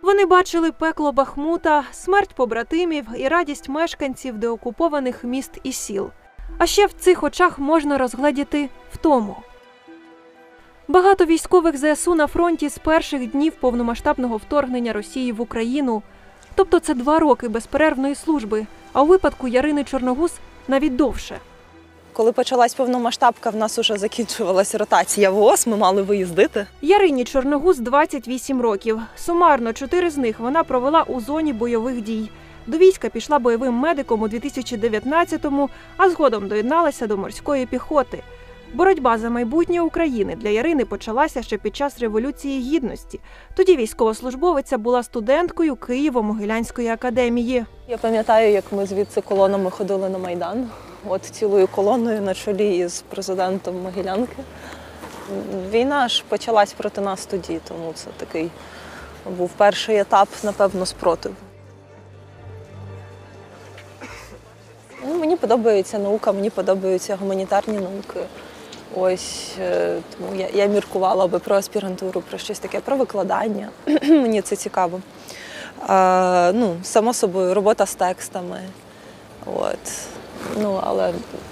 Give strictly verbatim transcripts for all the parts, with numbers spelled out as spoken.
Вони бачили пекло Бахмута, смерть побратимів і радість мешканців деокупованих міст і сіл. А ще в цих очах можна розгледіти втому. Багато військових зе ес у на фронті з перших днів повномасштабного вторгнення Росії в Україну. Тобто це два роки безперервної служби, а у випадку Ярини Чорногуз навіть довше. Коли почалась повномасштабка, в нас вже закінчувалася ротація в ООС, ми мали виїздити. Ярині Чорногуз двадцять вісім років. Сумарно чотири з них вона провела у зоні бойових дій. До війська пішла бойовим медиком у дві тисячі дев'ятнадцятому, а згодом доєдналася до морської піхоти. Боротьба за майбутнє України для Ярини почалася ще під час Революції Гідності. Тоді військовослужбовиця була студенткою Києво-Могилянської академії. Я пам'ятаю, як ми звідси колонами ходили на Майдан. От цілою колоною на чолі із президентом Могилянки. Війна ж почалась проти нас тоді, тому це такий був перший етап, напевно, спротиву. Ну, мені подобається наука, мені подобаються гуманітарні науки. Ось, тому я, я міркувала би про аспірантуру, про щось таке, про викладання. Мені це цікаво. А, ну, само собою, робота з текстами. От. Ну, але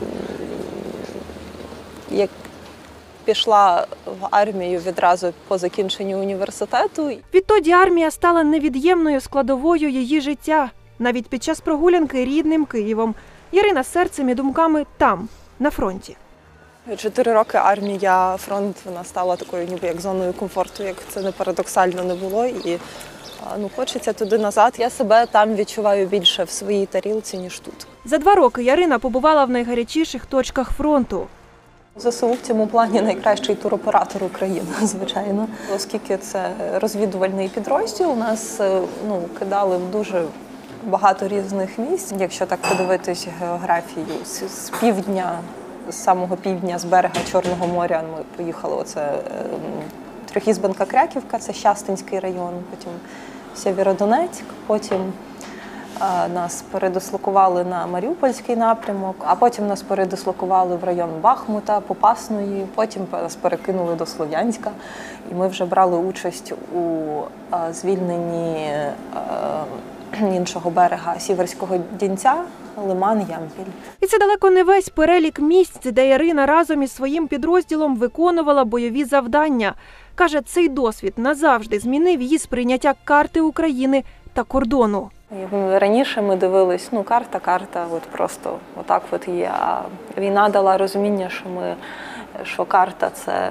як пішла в армію відразу по закінченню університету. Відтоді армія стала невід'ємною складовою її життя. Навіть під час прогулянки рідним Києвом. Ярина з серцем і думками там, на фронті. Чотири роки армія, фронт, вона стала такою ніби як зоною комфорту, як це не парадоксально не було. І ну, хочеться туди назад. Я себе там відчуваю більше в своїй тарілці, ніж тут. За два роки Ярина побувала в найгарячіших точках фронту. зе ес у в цьому плані найкращий туроператор України, звичайно. Оскільки це розвідувальний підрозділ, нас ну, кидали в дуже багато різних місць. Якщо так подивитись географію, з півдня, з самого півдня, з берега Чорного моря ми поїхали, оце Трьохізбенка-Кряківка, це Щастинський район, потім Сєвєродонецьк, потім нас передислокували на Маріупольський напрямок, а потім нас передислокували в район Бахмута, Попасної, потім нас перекинули до Слов'янська. І ми вже брали участь у звільненні іншого берега Сіверського Дінця, Лиман, Ямпіль. І це далеко не весь перелік місць, де Ярина разом із своїм підрозділом виконувала бойові завдання. Каже, цей досвід назавжди змінив її сприйняття карти України та кордону. Раніше ми дивились, ну, карта, карта, от просто отак от є. А війна дала розуміння, що ми, що карта це,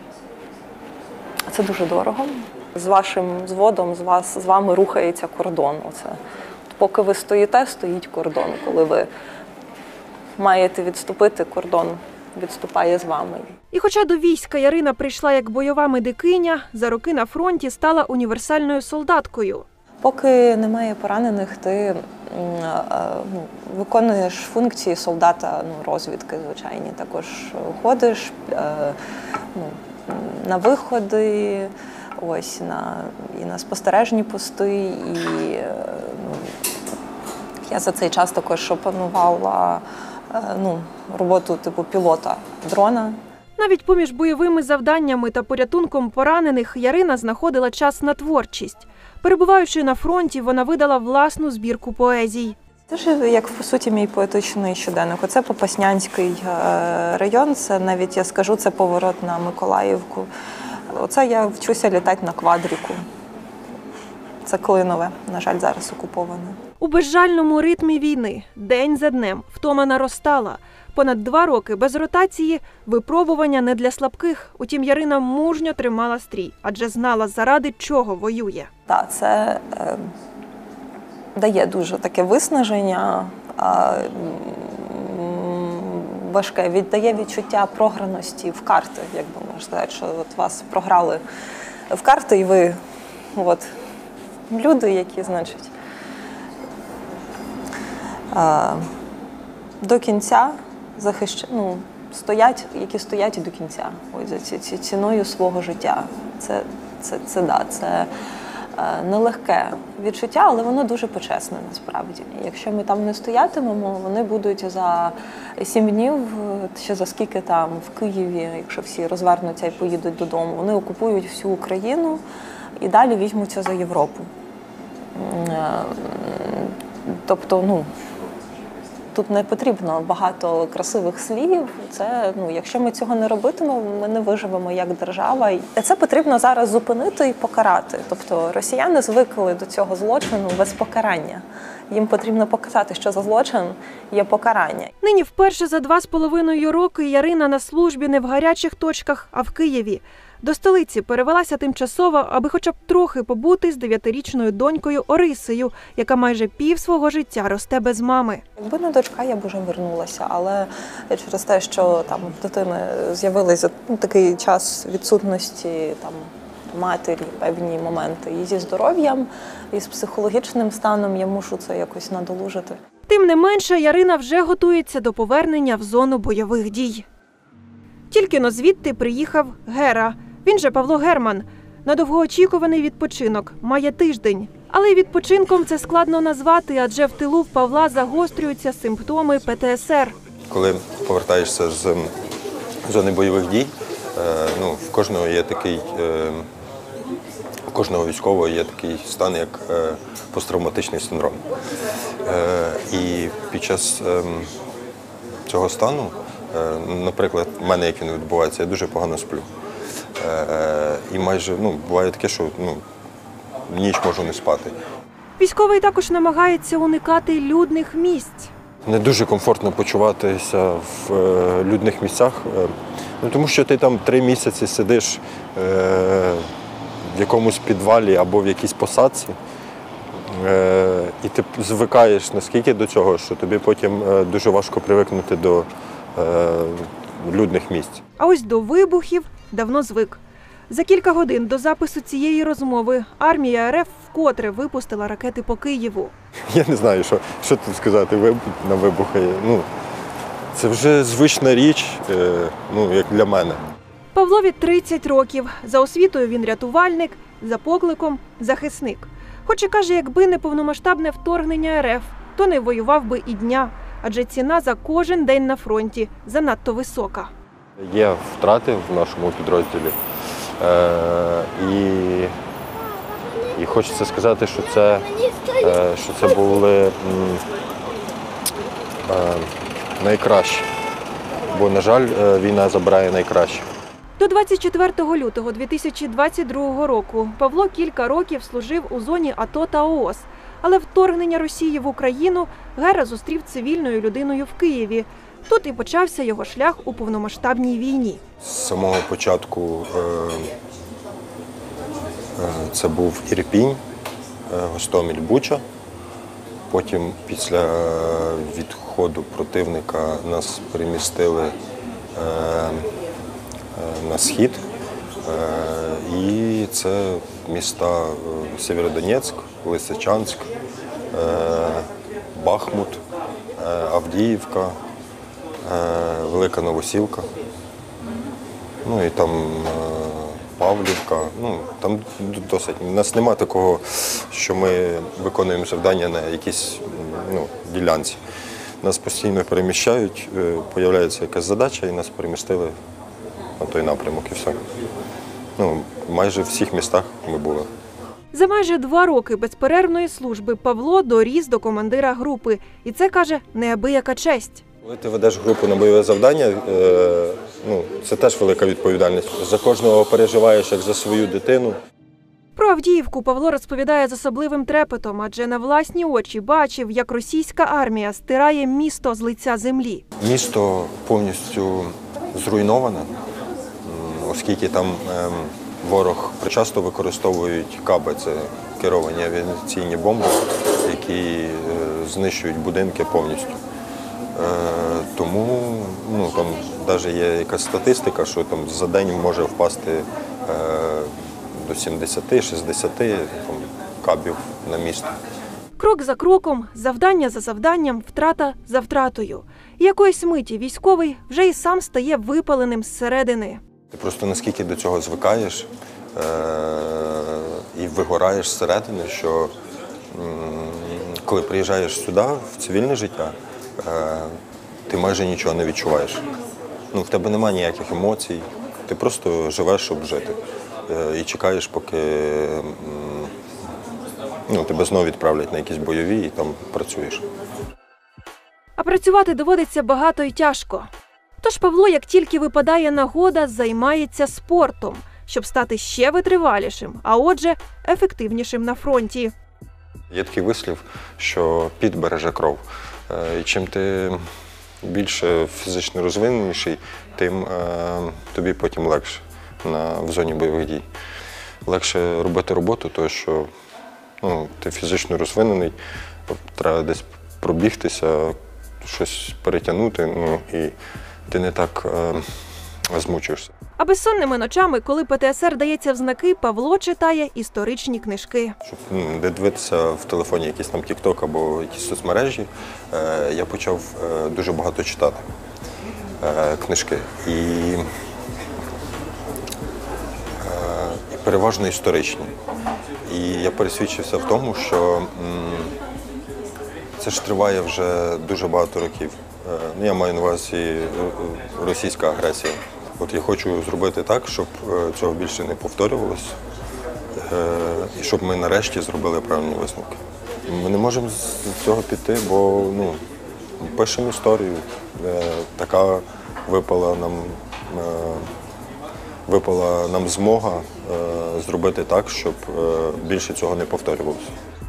це дуже дорого. З вашим зводом, з вас, з вами рухається кордон. Оце. Поки ви стоїте, стоїть кордон. Коли ви маєте відступити, кордон відступає з вами. І хоча до війська Ярина прийшла як бойова медикиня, за роки на фронті стала універсальною солдаткою. Поки немає поранених, ти ну, виконуєш функції солдата, ну, розвідки, звичайні. Також ходиш ну, на виходи, ось, на, і на спостережні пости. І ну, я за цей час також опанувала ну, роботу типу пілота дрона. Навіть поміж бойовими завданнями та порятунком поранених Ярина знаходила час на творчість. Перебуваючи на фронті, вона видала власну збірку поезій. Це ж, як, по суті, мій поетичний щоденник. Оце Попаснянський район, це навіть, я скажу, це поворот на Миколаївку. Оце я вчуся літати на квадріку. Це Клинове, на жаль, зараз окуповане. У безжальному ритмі війни, день за днем, втома наростала. Понад два роки без ротації – випробування не для слабких. Утім, Ярина мужньо тримала стрій, адже знала, заради чого воює. Так, це е, дає дуже таке виснаження, е, важке, віддає відчуття програності в карти, як би можна сказати, що от вас програли в карти, і ви от, люди, які, значить, е, до кінця захищають, ну, стоять, які стоять і до кінця, ось за ці, ці, ціною свого життя. Це, це, це, да, це е, нелегке відчуття, але воно дуже почесне насправді. Якщо ми там не стоятимемо, вони будуть за сім днів, ще за скільки там в Києві, якщо всі розвернуться і поїдуть додому, вони окупують всю Україну і далі візьмуться за Європу. Тобто, ну, тут не потрібно багато красивих слів. Це, ну, якщо ми цього не робитимемо, ми не виживемо як держава. І це потрібно зараз зупинити і покарати. Тобто росіяни звикли до цього злочину без покарання. Їм потрібно показати, що за злочин є покарання. Нині вперше за два з половиною роки Ярина на службі не в гарячих точках, а в Києві. До столиці перевелася тимчасово, аби хоча б трохи побути з дев'ятирічною донькою Орисею, яка майже пів свого життя росте без мами. Якби не дочка, я б вже вернулася, але через те, що там в дитини з'явилися ну, такий час відсутності там матері, певні моменти і зі здоров'ям, і з психологічним станом, я мушу це якось надолужити. Тим не менше, Ярина вже готується до повернення в зону бойових дій. Тільки-но звідти приїхав Гера. Він же Павло Герман. На довгоочікуваний відпочинок. Має тиждень. Але й відпочинком це складно назвати, адже в тилу в Павла загострюються симптоми Пе Те Ес Ер. Коли повертаєшся з зони бойових дій, ну, в кожного є такий, у кожного військового є такий стан, як посттравматичний синдром. І під час цього стану, наприклад, в мене, як він відбувається, я дуже погано сплю. І майже, ну, буває таке, що ну, ніч можу не спати. Військовий також намагається уникати людних місць. Не дуже комфортно почуватися в людних місцях, ну, тому що ти там три місяці сидиш в якомусь підвалі або в якійсь посадці, і ти звикаєш наскільки до цього, що тобі потім дуже важко привикнути до людних місць. А ось до вибухів давно звик. За кілька годин до запису цієї розмови армія Ер Еф вкотре випустила ракети по Києву. Я не знаю, що, що тут сказати на вибухи. Ну, це вже звична річ, ну, як для мене. Павлові тридцять років. За освітою він рятувальник, за покликом – захисник. Хоч і каже, якби не повномасштабне вторгнення Ер Еф, то не воював би і дня. Адже ціна за кожен день на фронті занадто висока. Є втрати в нашому підрозділі. Е, і, і хочеться сказати, що це, е, що це були м, е, найкращі. Бо, на жаль, війна забирає найкраще. До двадцять четвертого лютого дві тисячі двадцять другого року Павло кілька років служив у зоні А То та О О С. Але вторгнення Росії в Україну Гера зустрів цивільною людиною в Києві. Тут і почався його шлях у повномасштабній війні. З самого початку е, е, це був Ірпінь, е, Гостомель, Буча. Потім після відходу противника нас перемістили е, е, на схід. Е, і це міста е, Сєвєродонецьк, Лисичанськ, е, Бахмут, е, Авдіївка, Велика Новосілка, ну і там Павлівка, ну там досить. У нас немає такого, що ми виконуємо завдання на якійсь ну, ділянці. Нас постійно переміщають, з'являється якась задача і нас перемістили на той напрямок і все. Ну, майже в всіх містах ми були. За майже два роки безперервної служби Павло доріс до командира групи. І це, каже, неабияка честь. Коли ти ведеш групу на бойове завдання, ну, це теж велика відповідальність. За кожного переживаєш, як за свою дитину. Про Авдіївку Павло розповідає з особливим трепетом, адже на власні очі бачив, як російська армія стирає місто з лиця землі. Місто повністю зруйноване, оскільки там ворог часто використовують каби, це керовані авіаційні бомби, які знищують будинки повністю. Тому ну, там навіть є якась статистика, що там за день може впасти е, до сімдесяти-шістдесяти кабів на місто. Крок за кроком, завдання за завданням, втрата за втратою. І якоїсь миті військовий вже і сам стає випаленим зсередини. Ти просто наскільки до цього звикаєш е, і вигораєш зсередини, що м, коли приїжджаєш сюди, в цивільне життя, ти майже нічого не відчуваєш. Ну, в тебе немає ніяких емоцій, ти просто живеш, щоб жити. І чекаєш, поки ну, тебе знову відправлять на якісь бойові і там працюєш. А працювати доводиться багато і тяжко. Тож Павло, як тільки випадає нагода, займається спортом, щоб стати ще витривалішим, а отже, ефективнішим на фронті. Є такий вислів, що піт береже кров. Е, І чим ти більше фізично розвиненіший, тим е, тобі потім легше на, в зоні бойових дій. Легше робити роботу, тому що ну, ти фізично розвинений, треба десь пробігтися, щось перетягнути, ну, і ти не так е, змучуєшся. А безсонними ночами, коли ПТСР дається в знаки, Павло читає історичні книжки. Щоб ну, не дивитися в телефоні якийсь там тік-ток або якісь соцмережі, е, я почав е, дуже багато читати е, книжки. І, е, і переважно історичні. І я пересвідчився в тому, що м, це ж триває вже дуже багато років. Е, ну, я маю на увазі е, російська агресія. От я хочу зробити так, щоб е, цього більше не повторювалося. І щоб ми нарешті зробили правильні висновки. Ми не можемо з цього піти, бо ну, пишемо історію. Така випала нам, випала нам змога зробити так, щоб більше цього не повторювалося.